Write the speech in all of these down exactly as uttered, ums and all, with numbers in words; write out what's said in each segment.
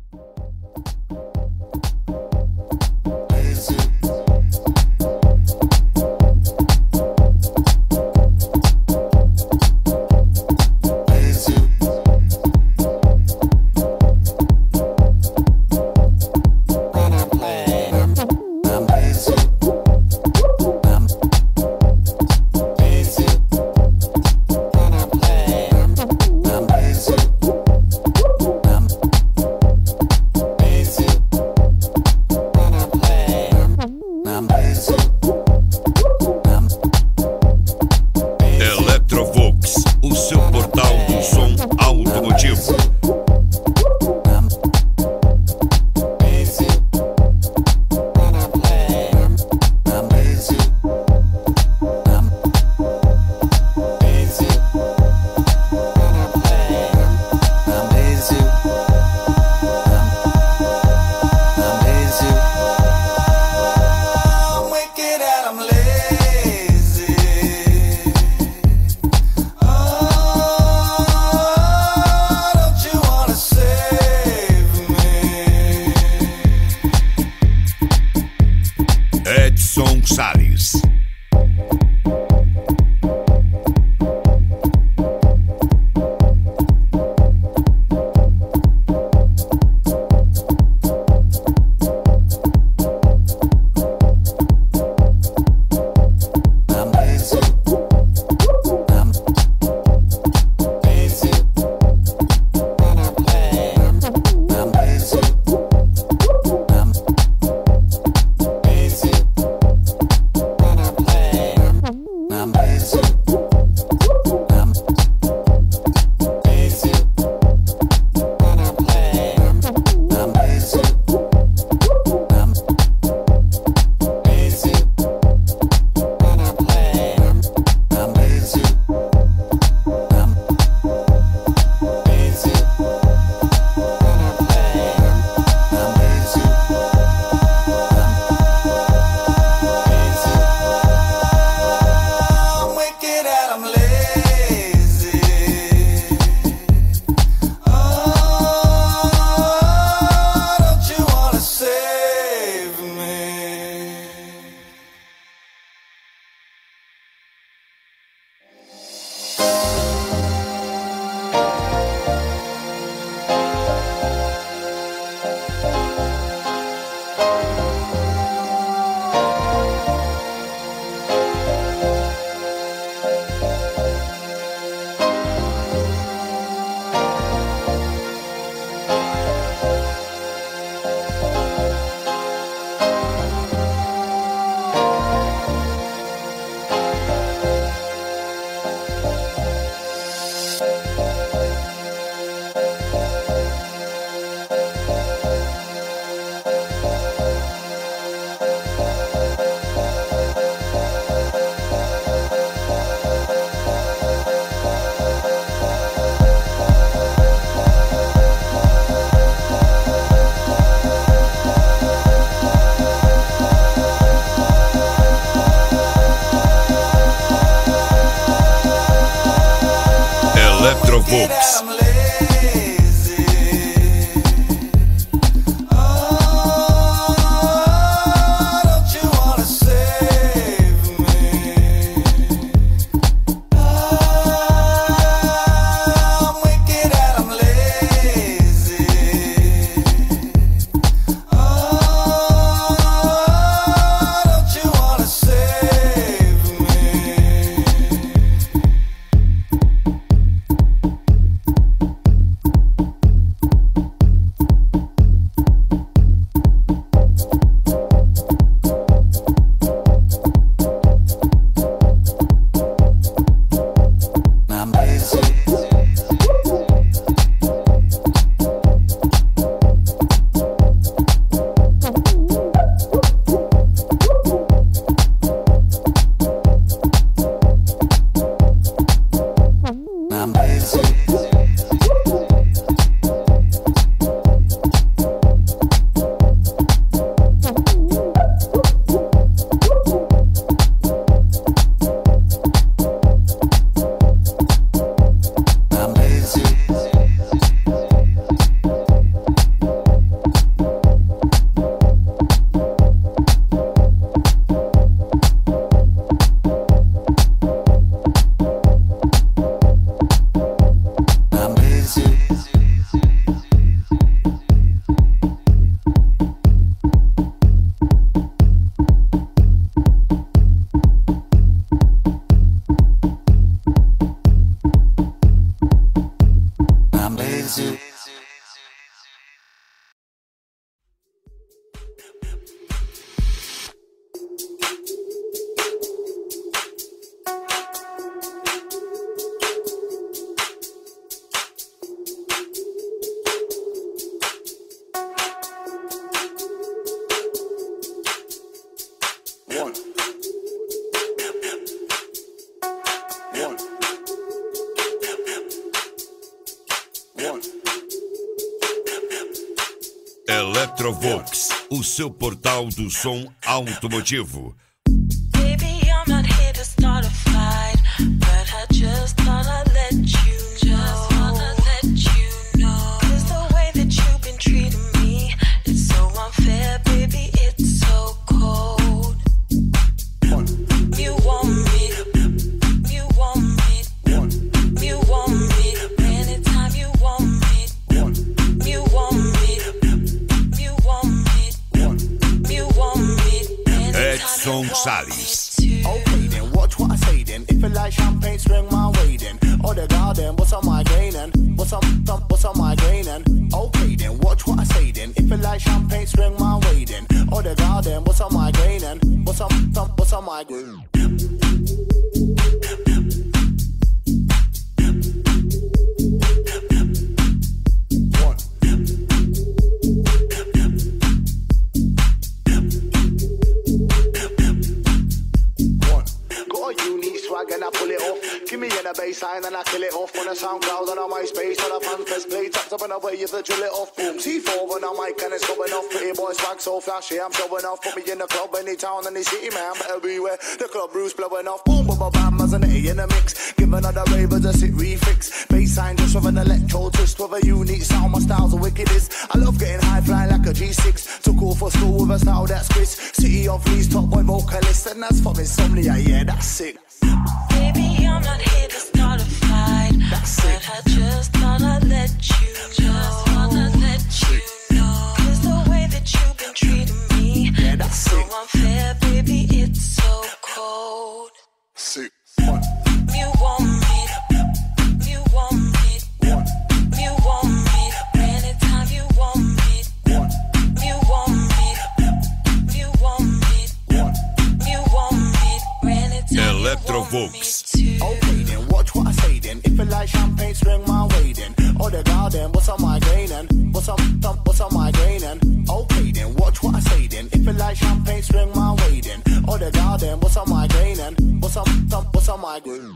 Regnum. Electrovox, o seu portal do som automotivo. Baby, I'm not here to start a fight, but I just thought I'd let you know. Just thought I'd let you know. 'Cause the way that you've been treating me, it's so unfair, baby, it's so cold. You want me, you want me, you want me, anytime you want me, you want me, you want me, you want me, Edson Salles. Okay then, watch what I say then. If you like champagne, swing my way then. Oh the garden, what's on my gain and what's on, what's on my gain and okay then, watch what I say then. If you like champagne, swing my way then. Oh the garden, what's on my gain and what's on, what's on my gain. And I pull it off. Give me in a baseline and I kill it off. On a SoundCloud and on MySpace, on a FanFest play, tapped up and away you to drill it off. Boom, C four on a mic and it's going off. Pretty boy swag so flashy, I'm showing off. Put me in the club, any town, any city, man, better beware. The club Bruce blowing off. Boom, boom, boom, bam, as an A in a mix. Give another ravers a sit refix. Baseline just with an electro twist with a unique sound. My style's the wickedest. I love getting high flying like a G six. Took off for school with a style that's Chris. City of Lee's top boy vocalist, and that's from insomnia. Yeah, that's sick. Baby, I'm not here to start a fight, That's but it. I just thought I'd let you know. Just thought I'd let you know. 'Cause the way that you've been treating me, Yeah, that's it's so it. unfair, baby, it's so cold. Sick. You want me, you want me, you want me, anytime you want me, you want me, you want me, you want me, anytime Electrovox. Okay then, watch what I say then. If you like champagne, swing my way then. Oh the garden, what's on my gain and what's on, what's on my gain and okay then, watch what I say then. If you like champagne, swing my way then. Oh the garden, what's on my gain and what's on, what's on my gain.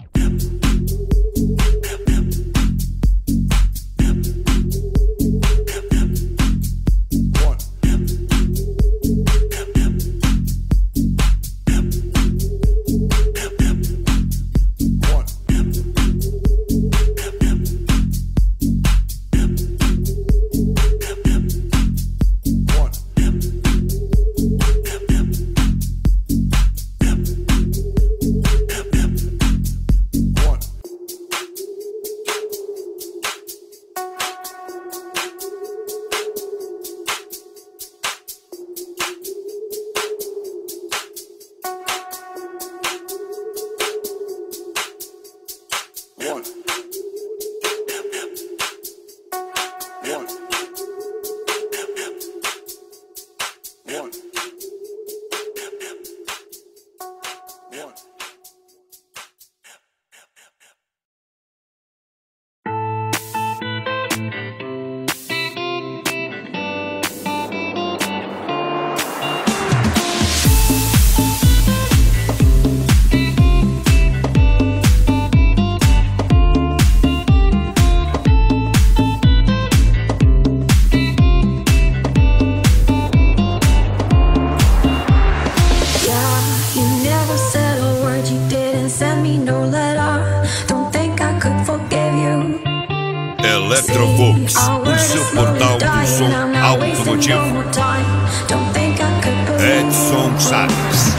Electrovox, o seu portal do som automotivo. Edson Salles.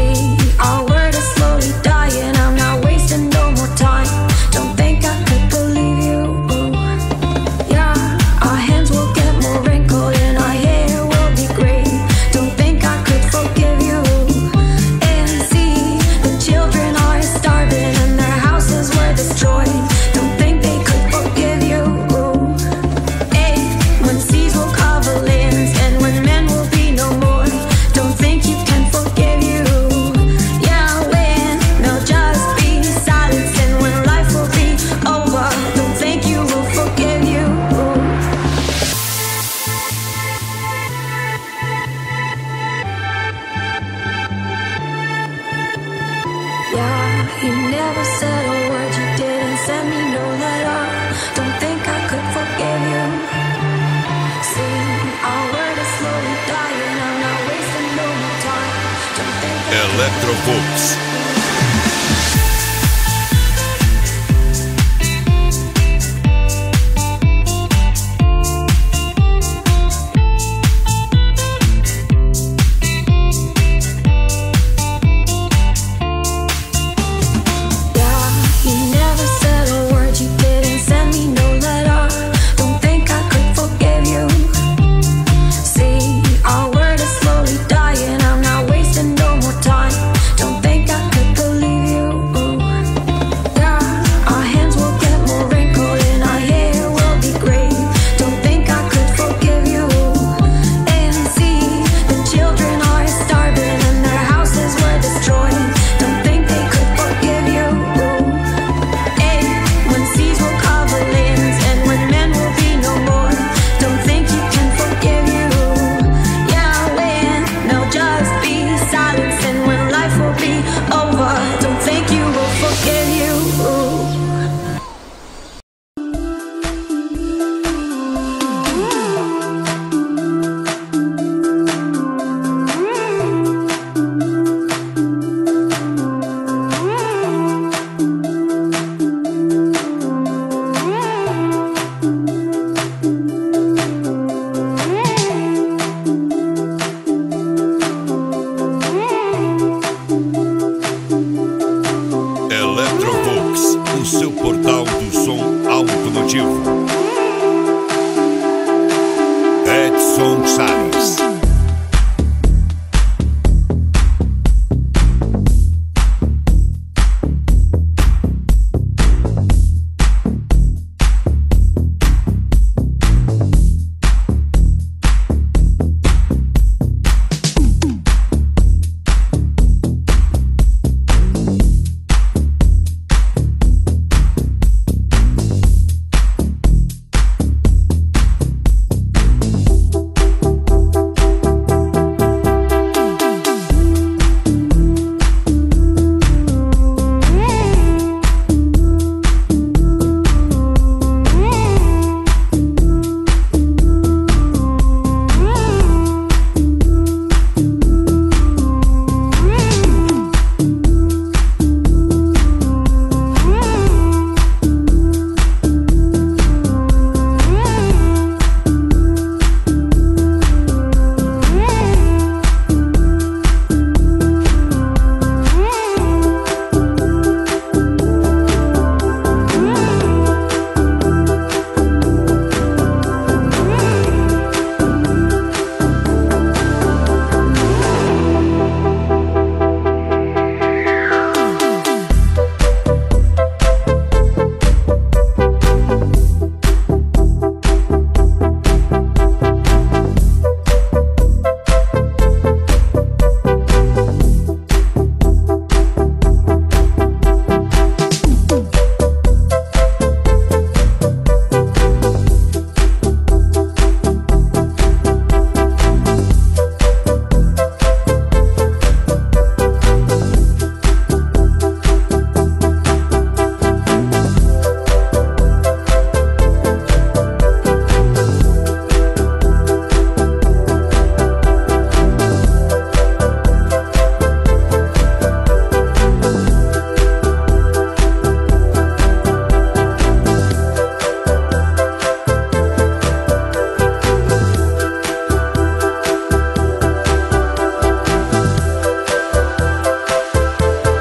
Our word is slowly dying. I'm not wasting no more time. Don't think I could believe Yeah, you never said a word, you didn't send me no letter. Don't think I could forgive you. See, our word is slowly dying, I'm not wasting no more time. Don't think I Electrovox. Electrovox, o seu portal do som automotivo. Edson Salles.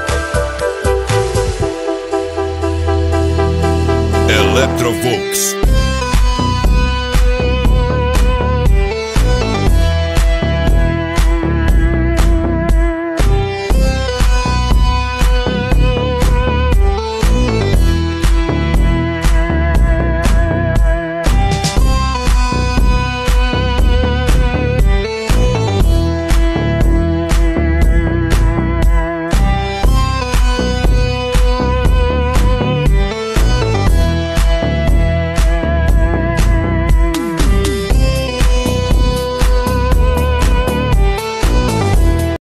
Electrovox.